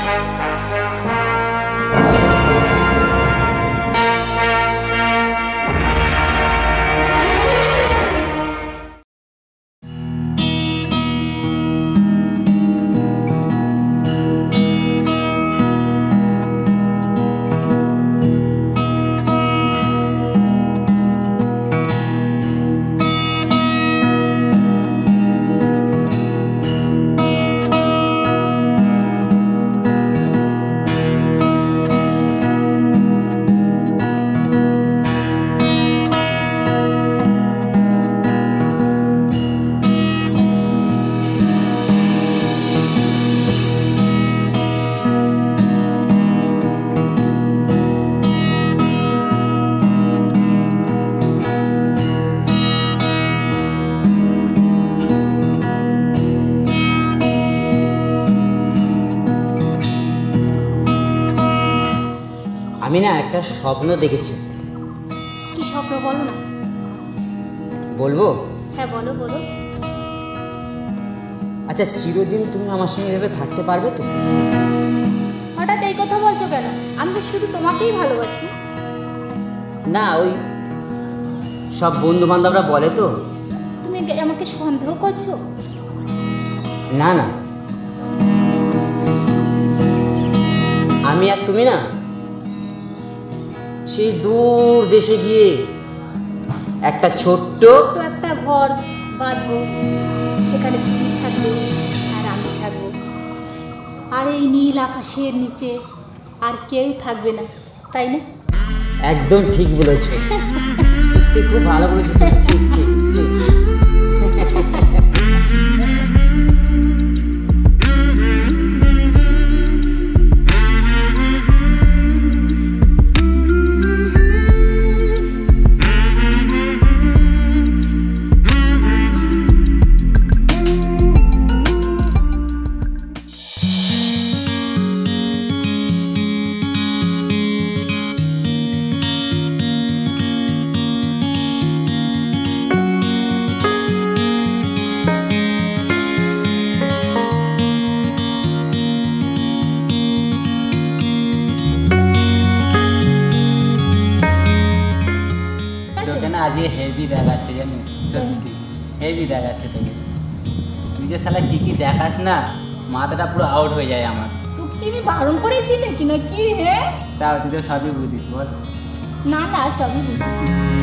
আমি না একটা স্বপ্ন দেখেছি। কি স্বপ্ন বলো না। বলবো? হ্যাঁ বলো বলো। আচ্ছা, চিরদিন তুমি আমার সঙ্গে এভাবে থাকতে পারবে তো? হঠাৎ এই কথা বলছো কেন? আমি তো শুধু তোমাকেই ভালোবাসি। না, ওই সব বন্ধু বান্ধবরা বলে তো। তুমি আমাকে সন্দেহ করছো? না না, আমি আর তুমি না সেই দূর দেশে গিয়ে একটা ছোট্ট একটা ঘর বাঁধবো, সেখানে তুমি থাকবে আর আমি থাকবো, আর এই নীল আকাশের নিচে আর কেউ থাকবে না, তাই না? একদম ঠিক বলেছো, সত্যি খুব ভালো বলেছো। ঠিক ঠিক ঠিক। আজকে হেভি দেখাচ্ছে জানিস, সত্যি হেভি দেখাচ্ছে তোকে। তুই যে শালা কি কি দেখাস না, মাথাটা পুরো আউট হয়ে যায় আমার। তোকে আমি বারণ করেছি নাকি নাকি? হ্যাঁ তাও তুই তো সবই বুঝিস বল। না না, সবই বুঝিস।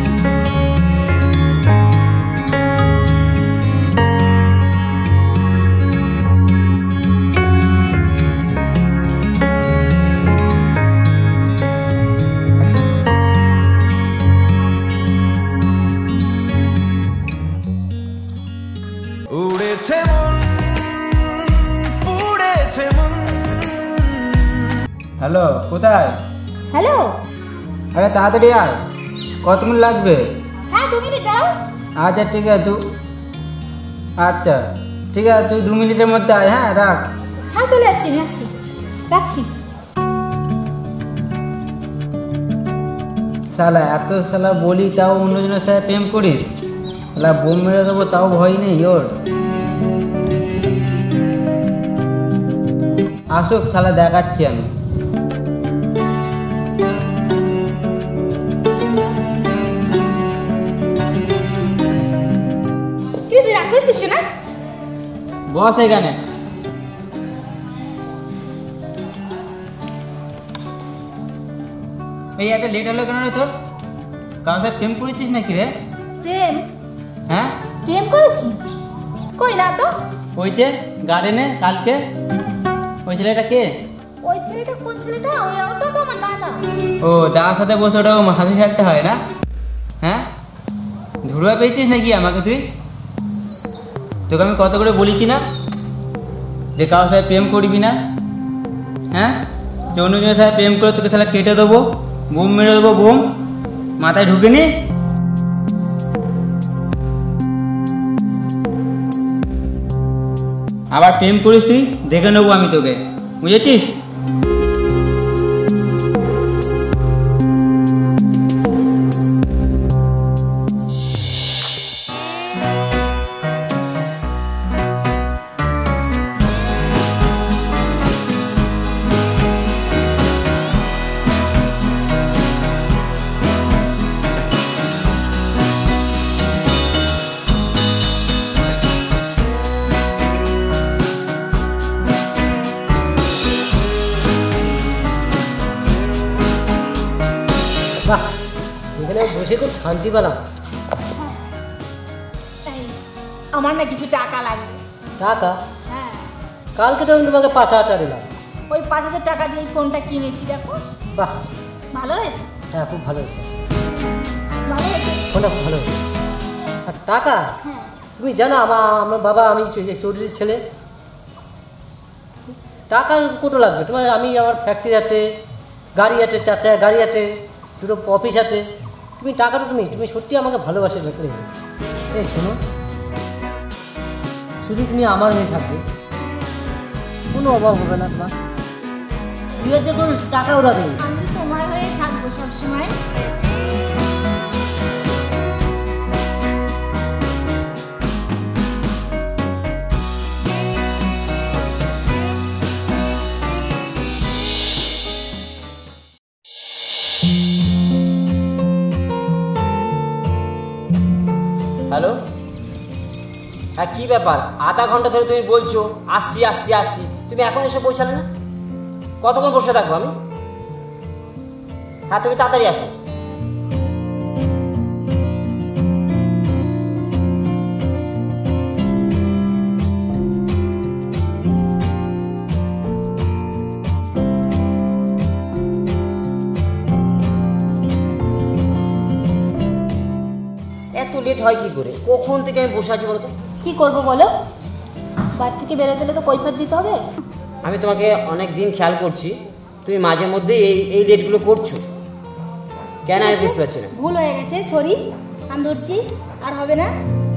হ্যালো, কোথায়? হ্যালো, আরে তাড়াতাড়ি আয়, কত মিনিট লাগবে? হ্যাঁ 2 মিনিট দাও। আচ্ছা ঠিক আছে, আচ্ছা ঠিক আছে, তুই 2 মিনিটের মধ্যে আয়। হ্যাঁ রাখ। হ্যাঁ চলে আসছি, আমি আসছি, রাখছি। শালা এত শালা বলি তাও অন্যজনের সাথে প্রেম করিস? শালা বোম মেরে দেবো তাও ভয় নেই ওর? আসুক শালা, দেখাচ্ছি আমি। তুই রাগ করছিস না? বস এখানে। এই এত লেট হলো কেন রে তোর? কারোর সাথে প্রেম করেছিস নাকি রে? প্রেম? হ্যাঁ প্রেম করেছি? কই না তো। ওই যে গার্ডেনে কালকে, ওই ছেলেটা কে? ওই ছেলেটা কোন ছেলেটা? ওটা তো আমার দাদা। ও, দাদার সাথে বসে ওটা হাসি ঠাট্টা হয় না? হ্যাঁ, ধুরুয়া পেয়েছিস নাকি আমাকে তুই? তোকে আমি কত করে বলেছি না যে কারোর সাথে প্রেম করবি না? হ্যাঁ, যে অন্যজনের সাথে প্রেম করে তোকে তাহলে কেটে দেবো, বোম মেরে দেবো, বোম মাথায় ঢুকে নি। আবার প্রেম করিস তুই, দেখে নেবো আমি তোকে, বুঝেছিস? বসে খুব শান্তি পেলাম। এই, আমার না কিছু টাকা লাগবে। টাকা? হ্যাঁ, কালকে তো আমি তোমাকে 5,000 টাকা দিলাম। ওই 5,000 টাকা দিয়ে এই ফোনটা কিনেছি, দেখো। বাহ, ভালো হয়েছে? হ্যাঁ খুব ভালো হয়েছে, ভালো হয়েছে। ফোনটা খুব ভালো হয়েছে। আর টাকা হ্যাঁ, তুমি জানো আমার বাবা, আমি চৌধুরীর ছেলে, টাকা কত লাগবে তোমার? আমি আমার ফ্যাক্টরি আছে, গাড়ি আছে, 4 চাকা গাড়ি আছে, 2টো অফিস আছে। তুমি টাকাটা তুমি সত্যি আমাকে ভালোবাসে ব্যাপারে। এই শোনো, শুধু তুমি আমার হয়ে থাকবে, কোনো অভাব হবে না তোমার। তুই একটা কোনো টাকা উড়াবে। আমি তোমার হয়ে থাকবো সবসময়। হ্যালো, হ্যাঁ কী ব্যাপার? আধা ঘন্টা ধরে তুমি বলছো আসছি আসছি আসছি, তুমি এখন এসে পৌঁছালে না? কতক্ষণ বসে থাকবো আমি? হ্যাঁ তুমি তাড়াতাড়ি আসো। এত লেট হয় কি করে? কখন থেকে আমি বসে আছি বলো তো? কি করবো বলো? বাড়ি থেকে বেরোতে হলে তো কৈফিয়ত দিতে হবে। আমি তোমাকে অনেক দিন খেয়াল করছি, তুমি মাঝে মধ্যে এই লেটগুলো করছো কেন আমি বুঝতে পারছি না। ভুল হয়ে গেছে, সরি, কান ধরছি, আর হবে না।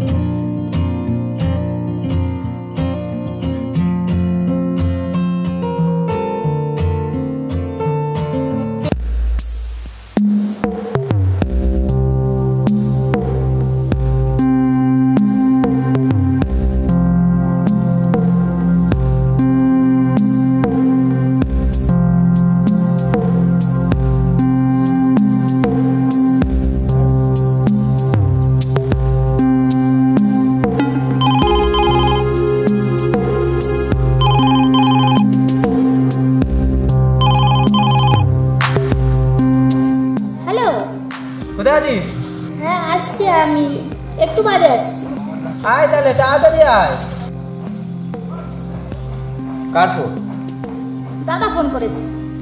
হ্যালো। কোথায় আছিস? হ্যাঁ আসছি, আমি একটু বাদে আসছি। আয় তাহলে তাড়াতাড়ি আয়। কার ফোন? দাদা ফোন করেছে।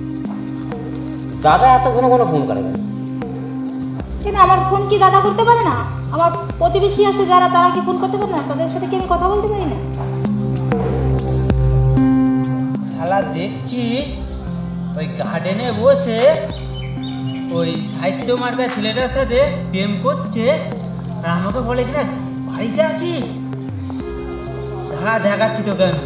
দাদা এত ঘন ঘন ফোন করে কেন? কেন, আমার ফোন কি দাদা করতে পারে না? আমার প্রতিবেশী আছে যারা, তারা কি ফোন করতে পারে না? তাদের সাথে কি আমি কথা বলতে পারি না? শালা দেখছি ওই গার্ডেনে বসে ওই সাহিত্য মার্কা ছেলেটার সাথে প্রেম করছে, আর আমাকে বলে কিনা বাড়িতে আছি। দাঁড়া দেখাচ্ছি তোকে আমি।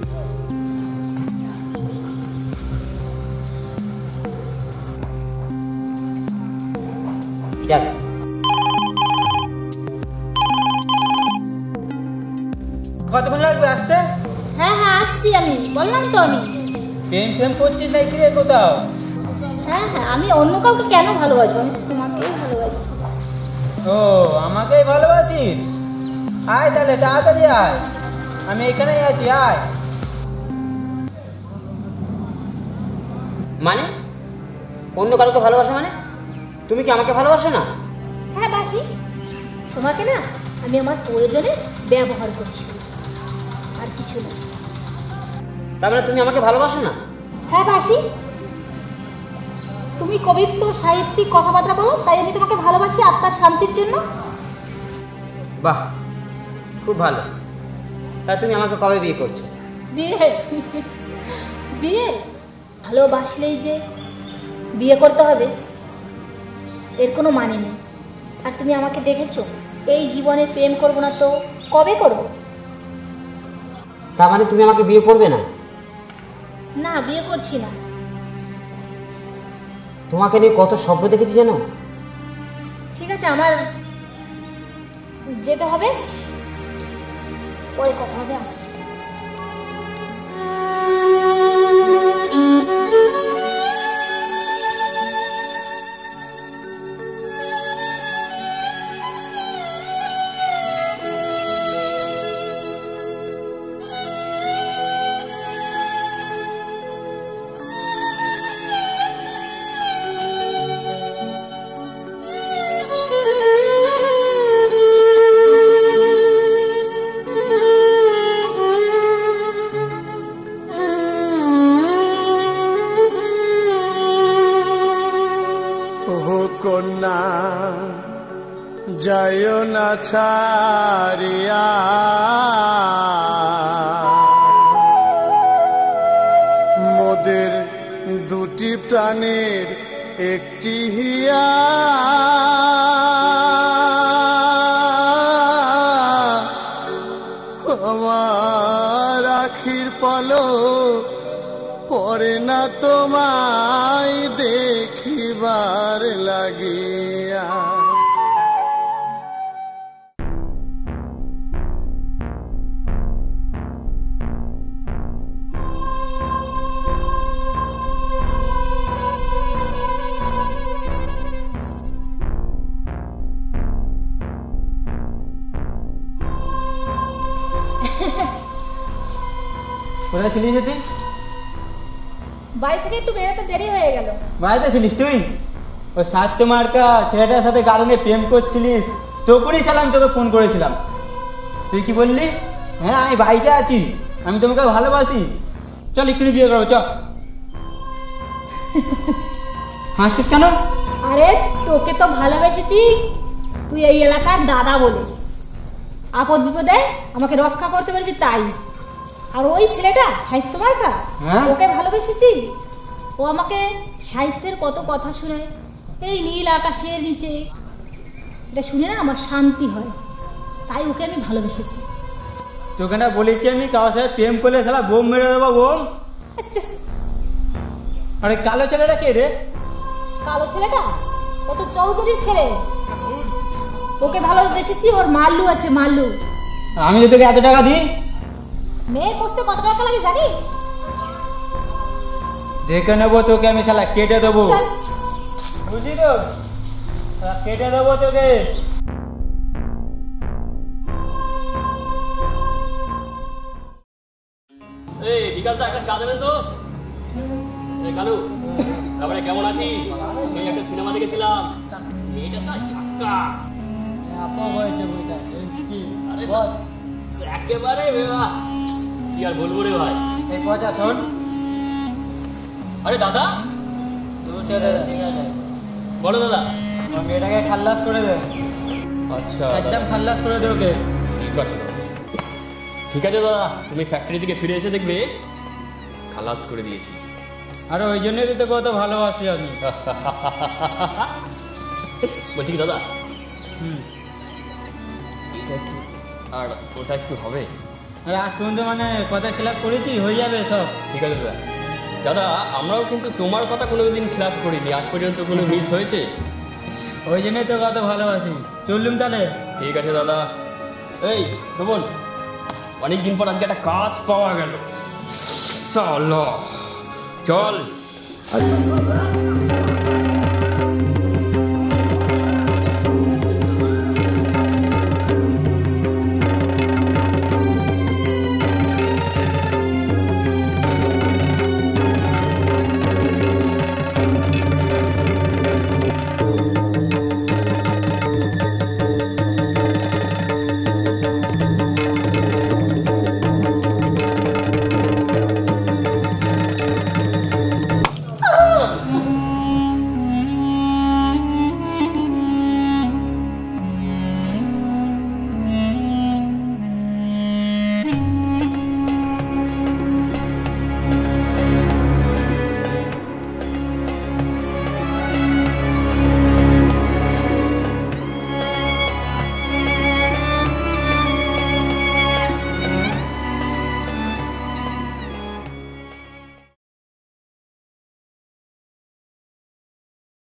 যাক, কতক্ষণ লাগবে আসতে? হ্যাঁ হ্যাঁ আসছি, আমি বললাম তো আমি। প্রেম ফেম করছিস নাকি রে কোথাও? হ্যাঁ হ্যাঁ, আমি অন্য কাউকে কেন ভালোবাসবো? আমি তো তোমাকেই ভালোবাসি। ও আমাকেই ভালোবাসিস? আয় তাহলে তাড়াতাড়ি আয়, আমি এখানেই আছি, আয়। মানে অন্য কাউকে ভালোবাসো মানে? তুমি কি আমাকে ভালোবাসো না? হ্যাঁ বাসি, তোমাকে না আমি আমার প্রয়োজনে ব্যবহার করছি, আর কিছু না। তার মানে তুমি আমাকে ভালোবাসো না? হ্যাঁ বাসি, তুমি কবিত্ব সাহিত্যিক কথাবার্তা বলো, তাই আমি তোমাকে ভালোবাসি আত্মার শান্তির জন্য। বাহ, খুব ভালো। তাই তুমি আমাকে কবে বিয়ে করছো? বিয়ে? বিয়ে ভালোবাসলেই যে বিয়ে করতে হবে এর কোনো মানে নেই। আর তুমি আমাকে দেখেছো, এই জীবনে প্রেম করবো না তো কবে করবো? তার মানে তুমি আমাকে বিয়ে করবে না? না, বিয়ে করছি না। তোমাকে নিয়ে কত স্বপ্ন দেখেছি জানো? ঠিক আছে, আমার যেতে হবে, পরে কথা হবে, আসছি। যাইও না ছাড়িয়া, মোদের দুটি প্রাণের একটি হিয়া, আমার আখির পলক পরে না তোমায় দেখিবার লাগিয়া। কোথায় ছিলিস তুই? বাড়ি থেকে একটু বেরোতে দেরি হয়ে গেল। বাড়িতে ছিলিস তুই? ওই সাত্য মার্কা ছেলেটার সাথে গার্ডেনে প্রেম করছিলিস, তখনই সালাম তোকে ফোন করেছিলাম। তুই কি বললি? হ্যাঁ আমি বাড়িতে আছি, আমি তোমাকে ভালোবাসি, চল এক্ষুনি বিয়ে করবো, চ। হাসছিস কেন? আরে তোকে তো ভালোবেসেছি তুই এই এলাকার দাদা বলে, আপদ বিপদে আমাকে রক্ষা করতে পারবি তাই। আর ওই ছেলেটা সাহিত্য মার্কা, হ্যাঁ? ওকে ভালোবেসেছি, ও আমাকে সাহিত্যের কত কথা শোনায়, এই নীল আকাশের নিচে, এটা শুনে না আমার শান্তি হয়, তাই ওকে আমি ভালোবেসেছি। তোকে না বলেছি আমি কারোর সাথে প্রেম করলে শালা বোম মেরে দেবো, বোম। আচ্ছা, আরে কালো ছেলেটা কে রে? কালো ছেলেটা ও তো চৌধুরীর ছেলে, ওকে ভালোবেসেছি, ওর মাল্লু আছে, মাল্লু। আমি যদি তোকে এত টাকা দিই? মেয়ে কষতে কত টাকা লাগে জানিস? দেখে নেবো তোকে, আমি শালা কেটে দেবো, চল। বুঝলি তো, শালা কেটে দেবো তোকে। এই বিকাশ দা একটা চা দেবেন তো। এই কালু, তারপরে কেমন আছিস? সেই একটা সিনেমা দেখেছিলাম, মেয়েটা তো ঝাক্কা। হয়েছে বইটা আরে বস একেবারে বেবা, কি আর বলবো রে ভাই। এই কথা শোন। আরে দাদা, ঠিক আছে, বলো দাদা। আমার মেয়েটাকে খাল্লাস করে দে, আচ্ছা একদম খাল্লাস করে দে ওকে। ঠিক আছে ঠিক আছে দাদা, তুমি ফ্যাক্টরি থেকে ফিরে এসে দেখবে খালাস করে দিয়েছি। আরে ওই জন্যই তো তোকে অত ভালোবাসি আমি। বলছি কি দাদা, আর ওটা একটু হবে? আরে আজ পর্যন্ত মানে কথা খেলাপ করেছি, হয়ে যাবে সব। ঠিক আছে দাদা। দাদা আমরাও কিন্তু তোমার কথা কোনোদিন খেলাপ করিনি, আজ পর্যন্ত কোনো মিস হয়েছে? ওই জন্যই তোকে অত ভালোবাসি। চললুম তাহলে। ঠিক আছে দাদা। এই শোভন, অনেকদিন পর আজকে একটা কাজ পাওয়া গেল, চল।